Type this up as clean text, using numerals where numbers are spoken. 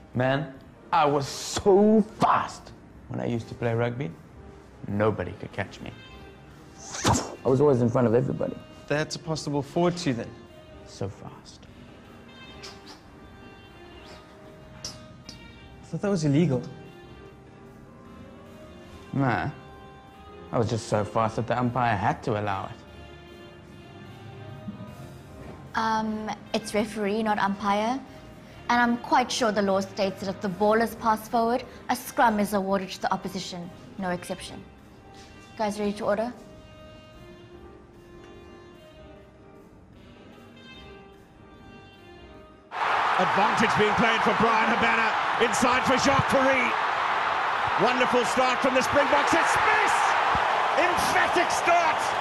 Man, I was so fast when I used to play rugby. Nobody could catch me. I was always in front of everybody. That's a possible forward to you then. So fast. I thought that was illegal. Nah, I was just so fast that the umpire had to allow it. It's referee, not umpire. And I'm quite sure the law states that if the ball is passed forward, a scrum is awarded to the opposition. No exception. Guys ready to order? Advantage being played for Brian Habana. Inside for Jacques Paris. Wonderful start from the Springboks. It's Smith! Emphatic start!